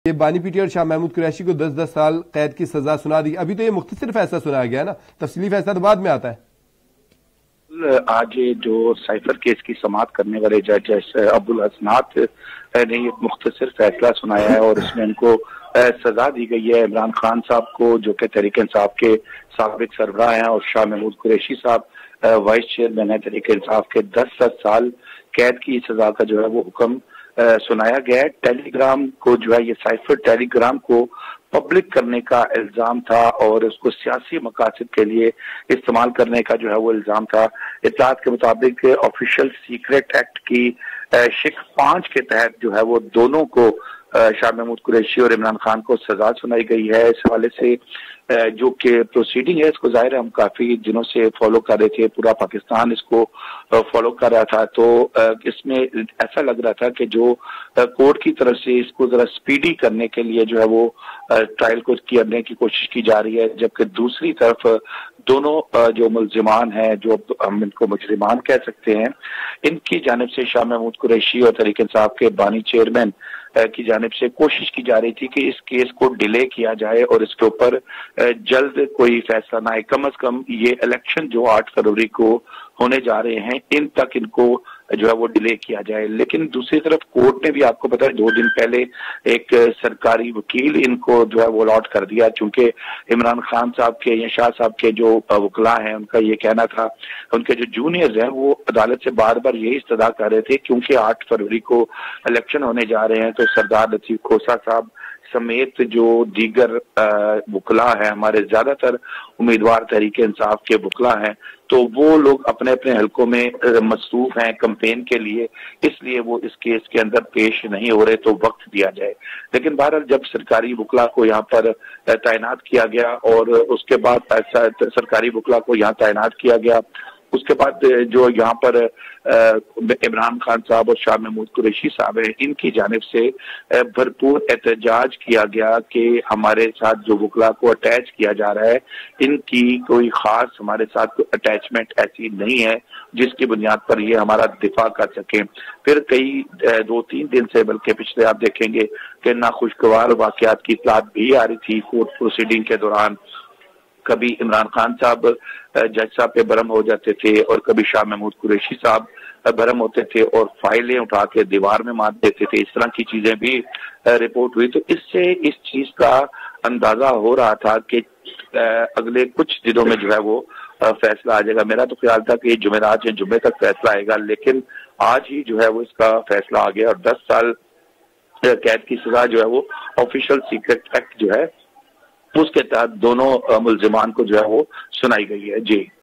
ये बानी पीटी और शाह महमूद कुरैशी को 10-10 साल कैद की सजा सुना दी। अभी तो ये मुख्तसर फैसला सुनाया गया ना, तफसीली फैसला तो बाद में आता है। आज जो साइफर केस की समाअत करने वाले जज अब्दुल हसनात ने ये मुख्तसर फैसला सुनाया है और इसमें इनको सजा दी गई है। इमरान खान साहब को, जो कि तहरीक इंसाफ के साबिक सरबराह हैं, और शाह महमूद कुरैशी साहब वाइस चेयरमैन है तहरीक इंसाफ के, 10-10 साल कैद की सजा का जो है वो हुक्म सुनाया गया है। टेलीग्राम को जो है, ये साइफर टेलीग्राम को पब्लिक करने का इल्जाम था और उसको सियासी मकासद के लिए इस्तेमाल करने का जो है वो इल्जाम था। इत्तलात के मुताबिक ऑफिशियल सीक्रेट एक्ट की शिक 5 के तहत जो है वो दोनों को, शाह महमूद कुरैशी और इमरान खान को सजा सुनाई गई है। इस हवाले से जो कि प्रोसीडिंग है, इसको जाहिर है हम काफी दिनों से फॉलो कर रहे थे, पूरा पाकिस्तान इसको फॉलो कर रहा था। तो इसमें ऐसा लग रहा था कि जो कोर्ट की तरफ से इसको जरा स्पीडी करने के लिए जो है वो ट्रायल को करने की कोशिश की जा रही है, जबकि दूसरी तरफ दोनों जो मुल्जिमान हैं, जो हम इनको मुजरिमान कह सकते हैं, इनकी जानिब से शाह महमूद कुरैशी और तहरीक इंसाफ के बानी चेयरमैन की जानिब से कोशिश की जा रही थी कि इस केस को डिले किया जाए और इसके ऊपर जल्द कोई फैसला ना आए। कम अज कम ये इलेक्शन जो 8 फरवरी को होने जा रहे हैं, इन तक इनको जो है वो डिले किया जाए। लेकिन दूसरी तरफ कोर्ट ने भी, आपको पता है, 2 दिन पहले एक सरकारी वकील इनको जो है वो अलॉट कर दिया, क्योंकि इमरान खान साहब के या शाह साहब के जो वकला हैं, उनका ये कहना था, उनके जो जूनियर्स हैं वो अदालत से बार बार यही इस्तदा कर रहे थे, क्योंकि 8 फरवरी को इलेक्शन होने जा रहे हैं, तो सरदार लतीफ खोसा साहब समेत जो दीगर वकला हैं, हमारे ज्यादातर उम्मीदवार तहरीक इंसाफ के वकला हैं, तो वो लोग अपने अपने हलकों में मसरूफ हैं कैंपेन के लिए, इसलिए वो इस केस के अंदर पेश नहीं हो रहे, तो वक्त दिया जाए। लेकिन बहरहाल जब सरकारी वकला को यहाँ पर तैनात किया गया और उसके बाद सरकारी वकला को यहाँ तैनात किया गया, उसके बाद जो यहाँ पर इमरान खान साहब और शाह महमूद कुरैशी साहब हैं, इनकी जानिब से भरपूर एहतजाज किया गया कि हमारे साथ जो वकला को अटैच किया जा रहा है, इनकी कोई खास हमारे साथ कोई अटैचमेंट ऐसी नहीं है जिसकी बुनियाद पर ये हमारा दिफा कर सकें। फिर कई 2-3 दिन से, बल्कि पिछले आप देखेंगे कि नाखुशगवार वाकयात की इत्तलात भी आ रही थी कोर्ट प्रोसीडिंग के दौरान। कभी इमरान खान साहब जज साहब पे बरम हो जाते थे और कभी शाह महमूद कुरैशी साहब बरम होते थे और फाइलें उठा के दीवार में मार देते थे। इस तरह की चीजें भी रिपोर्ट हुई। तो इससे इस चीज का अंदाजा हो रहा था कि अगले कुछ दिनों में जो है वो फैसला आ जाएगा। मेरा तो ख्याल था कि जुमेरात या जुम्मे तक फैसला आएगा, लेकिन आज ही जो है वो इसका फैसला आ गया और 10 साल कैद की सजा जो है वो ऑफिशियल सीक्रेट एक्ट जो है उसके तहत दोनों मुल्जिमान को जो है वो सुनाई गई है। जी।